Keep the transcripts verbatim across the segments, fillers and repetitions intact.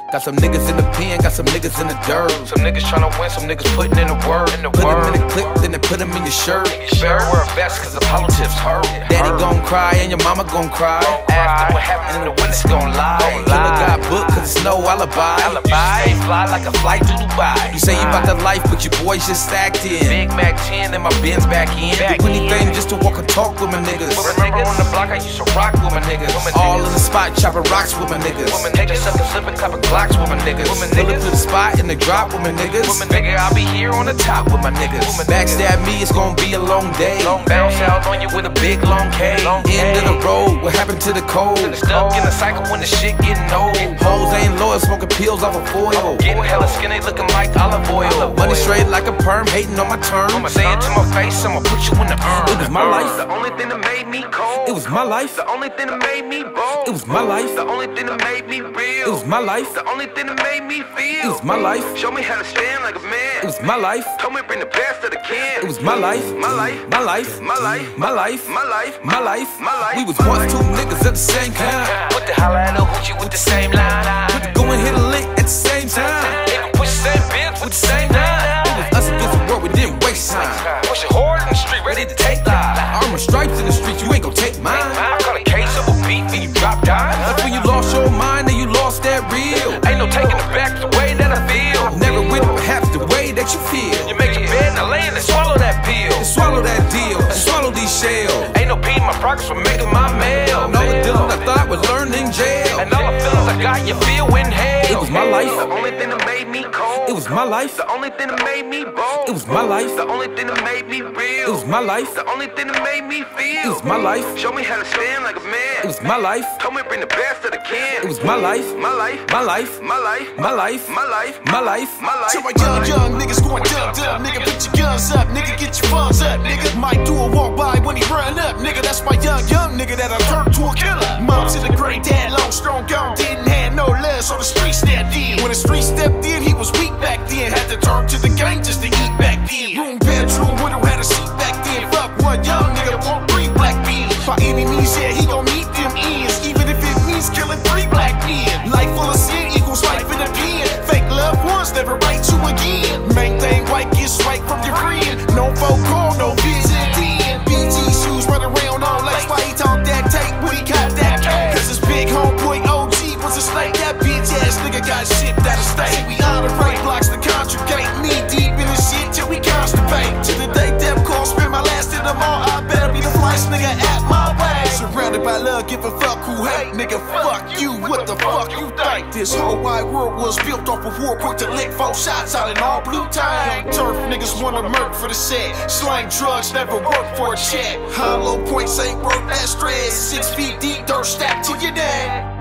Got some niggas in the pen, got some niggas in the dirt. Some niggas tryna win, some niggas putting in the work. In the put word. them in the clip, then they put them in your shirt. You better wear a vest cause the politics hurt. Daddy gon' cry and your mama gon' cry. After what happened in the witness gon' lie. Killer got booked cause it's no alibi. Alibi, fly like a flight to Dubai. You say you bout the life, but your boys just stacked in. Big Mac ten and my Benz back in. Do anything just to walk and talk with my niggas. Remember on the block I used to rock with my niggas. All in the spot chopping rocks with my niggas. Niggas suckin' slippin' coppin' Glocks with my niggas. Pull up to the spot in the drop with my niggas. Nigga, I'll be here on the top with my niggas. Backstab me, it's gonna be a long day. Bounce out on you with a big long K. End of the road, what happened to the cold? Stuck in the cycle when the shit getting old. Hoes ain't loyal, smoking pills off a foil. Getting hella skinny, looking like olive oil. Money straight like a perm, hating on my terms. I'ma say it to my face, I'ma put you in the urn. It was my life. The only thing that made me cold. It was my life. The only thing that made me bold. It was my life. The only thing that made me real. It was my life. The only thing that made me feel. It was my life. Show me how to stand like a man. It was my life. Told me bring the best of the can. It was my life. My life. My life. My life. My life. My life. My life. My life. We was once two niggas at the same time. Put the holla at a hoochie with the same line. Put the go and hit a lick at the same time. Even push the same bins with the same line. It was us against the world, we didn't waste time. Push it hard in the street, ready to take lives. Armor stripes in the street, you ain't gon' take mine. I caught a case of a beef and you drop dimes. That's when you lost your mind and you lost that real. Ain't no taking it back the way that I feel. Never with perhaps the way that you feel. You make your bed and I lay in and swallow that pill. And swallow that deal, and swallow these shells. Ain't no pee in my pockets for making my mail. And all the dealing I thought was learned in jail. And all the feelings I got, you feel in hell. It was my life. The only thing that made me cold. It was my life. The only thing that made me bold. It was my life. The only thing that made me real. It was my life. The only thing that made me feel. It was my life. Show me how to stand like a man. It was my life. Told me bring the best of the can. It was my life. My life. My life. My life. My life. My life. My life. My life. So my young, young niggas going dumb, dumb, nigga, put your guns up, nigga, get your funds up, nigga. Might do a walk by when he run up, nigga. That's my young, young nigga that I turned to a killer. Mom to the great dad, long, strong, gone, didn't have no love, so the street stepped in. When the street stepped in, he was weak back then. Had to turn to the gang just to eat back then. Room, bedroom, widow had a seat back then. Fuck one young nigga, won't three black men. By any means, yeah, he gon' meet them ends, even if it means killing three black men. Life full of sin equals life in a pen. Fake loved ones never write you again. Main thing white gets right from your friend. No phone call, no visit then. B G shoes run around all legs. Why he talk that tape when he got that cake? Cause his big homeboy O G was a snake. That bitch ass nigga got shipped out of state. See, we out of right blocks to conjugate. Knee deep in the shit till we constipate. To the day death call, spend my last in the mall. I better be the flyest nigga at my way. Surrounded by love, give a fuck who hate. Nigga, fuck you, what the fuck you think? This whole wide world was built off of war. Quick to lick four shots out in all blue time. Turf niggas wanna murk for the set. Slang drugs never work for a check. Hollow points ain't worth that stress. Six feet deep, dirt stacked to your neck.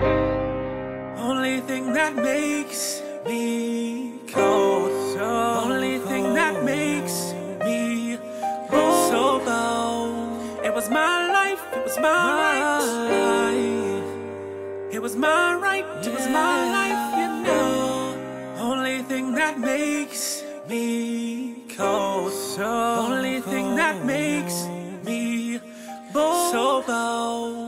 Only thing that makes me cold. So only thing that makes me so bold. It was my life, it was my, my life. It was my right, it was my life, you know. Only thing that makes me cold. So only thing that makes me bold. So bold.